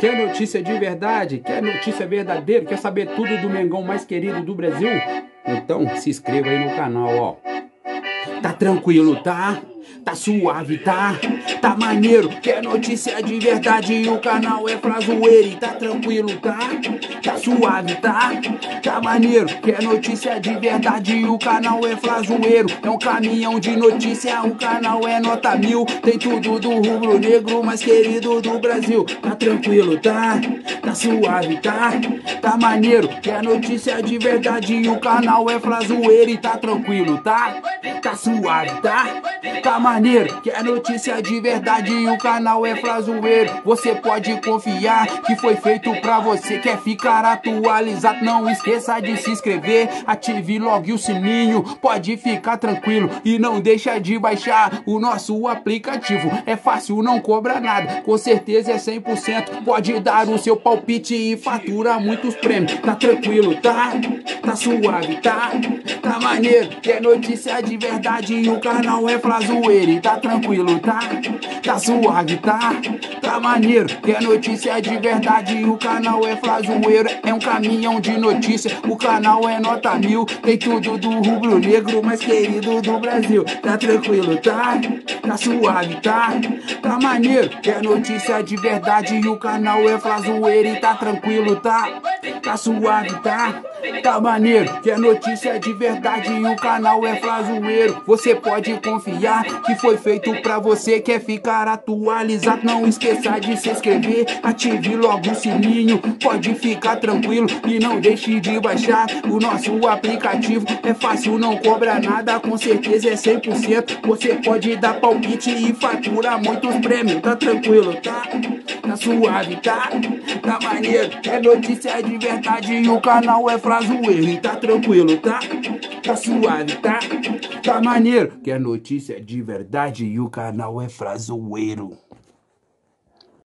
Quer notícia de verdade? Quer notícia verdadeira? Quer saber tudo do Mengão mais querido do Brasil? Então se inscreva aí no canal, ó. Tá tranquilo, tá? Tá suave, tá? Tá maneiro, quer notícia de verdade e o canal é Frazoeiro. Tá tranquilo, tá? Tá suave, tá? Tá maneiro, quer notícia de verdade e o canal é Frazoeiro. É um caminhão de notícia, o canal é nota 1000. Tem tudo do rubro-negro mais querido do Brasil. Tá tranquilo, tá? Tá suave, tá? Tá maneiro, quer notícia de verdade e o canal é Frazoeiro. E tá tranquilo, tá? Tá suave, tá? Tá maneiro, quer notícia de verdade e o canal é Frazoeiro. Você pode confiar que foi feito pra você. Quer ficar atualizado, não esqueça de se inscrever. Ative logo o sininho, pode ficar tranquilo. E não deixa de baixar o nosso aplicativo. É fácil, não cobra nada, com certeza é 100%. Pode dar o seu palpite e fatura muitos prêmios. Tá tranquilo, tá? Tá suave, tá? Tá maneiro, quer notícia de verdade e o canal é Frazoeiro. E tá tranquilo, tá? Tá suave, tá? Tá maneiro, quer notícia de verdade e o canal é Frazoeiro. É um caminhão de notícia, o canal é nota 1000. Tem tudo do rubro-negro mais querido do Brasil. Tá tranquilo, tá? Tá suave, tá? Tá maneiro, quer notícia de verdade e o canal é Frazoeiro. E tá tranquilo, tá? Tá suave, tá? Tá maneiro, quer notícia de verdade e o canal é Frazoeiro. Você pode confiar que foi feito pra você. Quer ficar atualizado, não esqueça de se inscrever. Ative logo o sininho, pode ficar tranquilo. E não deixe de baixar o nosso aplicativo. É fácil, não cobra nada, com certeza é 100%. Você pode dar palpite e fatura muitos prêmios. Tá tranquilo, tá? Tá suave, tá? Tá maneiro, é notícia de verdade e o canal é Frazoeiro. E tá tranquilo, tá? Tá suave, tá? Tá maneiro, que é notícia de verdade e o canal é Frazoeiro.